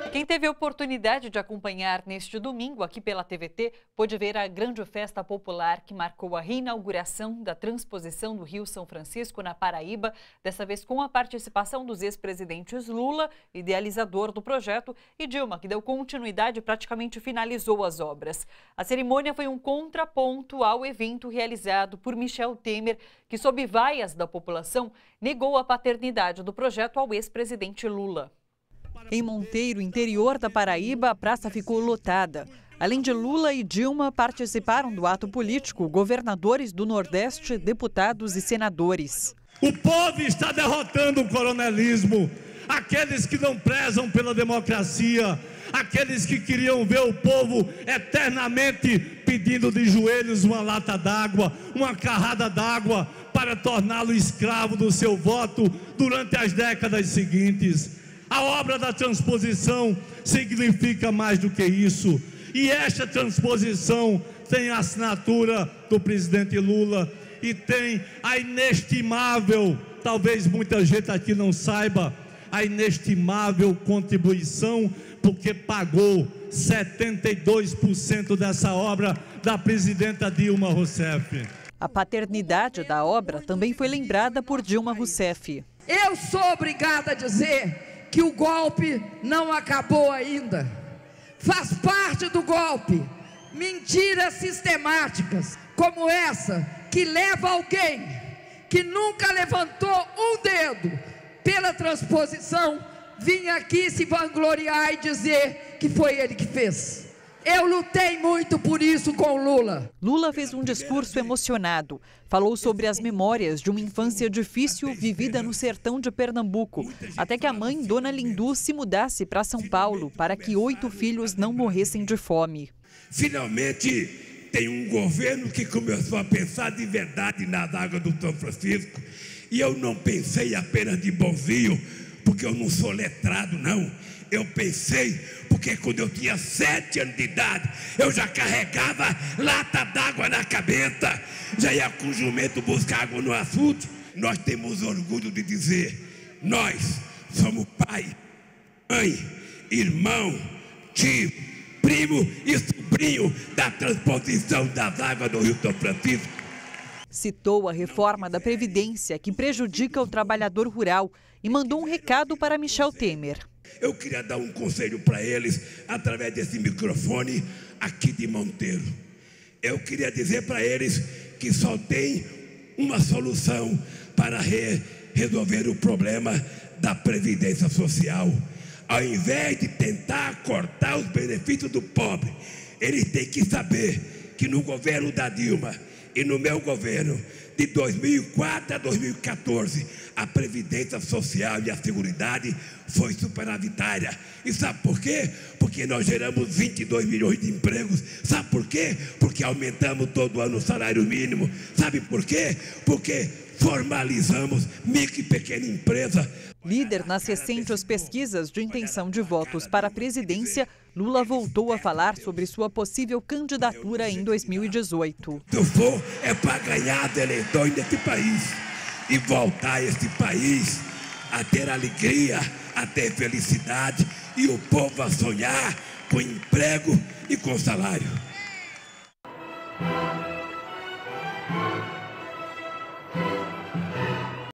Quem teve a oportunidade de acompanhar neste domingo aqui pela TVT pôde ver a grande festa popular que marcou a reinauguração da transposição do Rio São Francisco na Paraíba, dessa vez com a participação dos ex-presidentes Lula, idealizador do projeto, e Dilma, que deu continuidade e praticamente finalizou as obras. A cerimônia foi um contraponto ao evento realizado por Michel Temer, que, sob vaias da população, negou a paternidade do projeto ao ex-presidente Lula. Em Monteiro, interior da Paraíba, a praça ficou lotada. Além de Lula e Dilma, participaram do ato político governadores do Nordeste, deputados e senadores. O povo está derrotando o coronelismo, aqueles que não prezam pela democracia, aqueles que queriam ver o povo eternamente pedindo de joelhos uma lata d'água, uma carrada d'água, para torná-lo escravo do seu voto durante as décadas seguintes. A obra da transposição significa mais do que isso. E esta transposição tem a assinatura do presidente Lula e tem a inestimável, talvez muita gente aqui não saiba, a inestimável contribuição, porque pagou 72% dessa obra da presidenta Dilma Rousseff. A paternidade da obra também foi lembrada por Dilma Rousseff. Eu sou obrigada a dizer que o golpe não acabou ainda. Faz parte do golpe mentiras sistemáticas como essa, que leva alguém que nunca levantou um dedo pela transposição vir aqui se vangloriar e dizer que foi ele que fez. Eu lutei muito por isso com Lula. Lula fez um discurso emocionado. Falou sobre as memórias de uma infância difícil vivida no sertão de Pernambuco, até que a mãe, Dona Lindu, se mudasse para São Paulo para que 8 filhos não morressem de fome. Finalmente, tem um governo que começou a pensar de verdade nas águas do São Francisco. E eu não pensei apenas de bonzinho, porque eu não sou letrado, não. Eu pensei, porque quando eu tinha 7 anos de idade, eu já carregava lata d'água na cabeça, já ia com o jumento buscar água no açude. Nós temos orgulho de dizer, nós somos pai, mãe, irmão, tio, primo e sobrinho da transposição das águas do Rio São Francisco. Citou a reforma da Previdência, que prejudica o trabalhador rural, e mandou um recado para Michel Temer. Eu queria dar um conselho para eles, através desse microfone aqui de Monteiro. Eu queria dizer para eles que só tem uma solução para resolver o problema da Previdência Social. Ao invés de tentar cortar os benefícios do pobre, eles têm que saber que no governo da Dilma e no meu governo, de 2004 a 2014, a Previdência Social e a Seguridade foi superavitária. E sabe por quê? Porque nós geramos 22 milhões de empregos. Sabe por quê? Porque aumentamos todo ano o salário mínimo. Sabe por quê? Porque formalizamos micro e pequena empresa. Líder nas recentes pesquisas de intenção de votos para a presidência, Lula voltou a falar sobre sua possível candidatura em 2018. Eu vou para ganhar as eleições desse país e voltar esse país a ter alegria, a ter felicidade e o povo a sonhar com emprego e com salário.